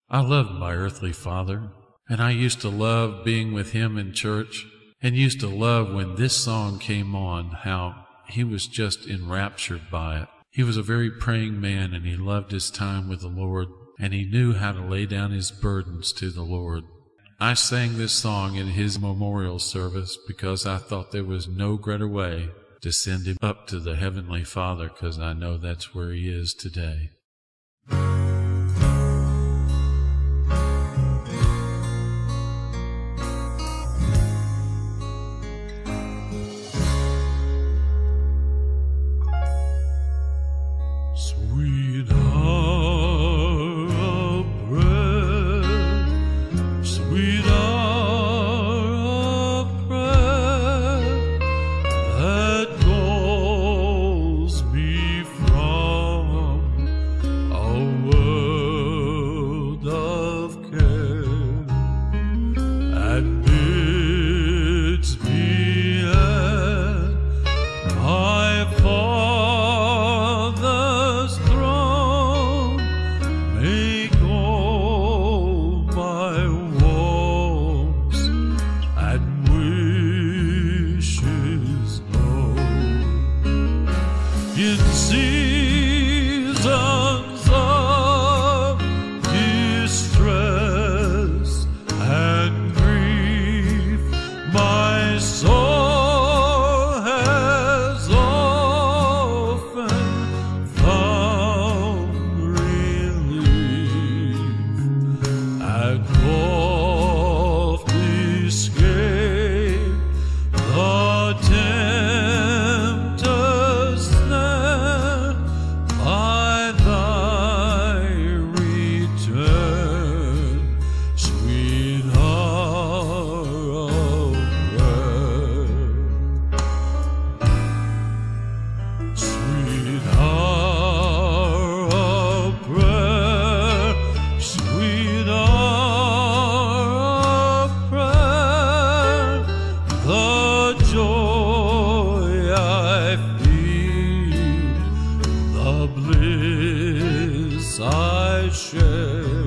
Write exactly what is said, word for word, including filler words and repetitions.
I loved my earthly father, and I used to love being with him in church, and used to love when this song came on, how he was just enraptured by it. He was a very praying man, and he loved his time with the Lord, and he knew how to lay down his burdens to the Lord. I sang this song in his memorial service because I thought there was no greater way to send him up to the Heavenly Father, because I know that's where he is today. In seasons of distress and grief, my soul has often found relief and oft escaped the tempter's snare by thy return, sweet hour of prayer. Sweet hour of prayer, sweet hour of prayer, the joy I feel, the bliss I share.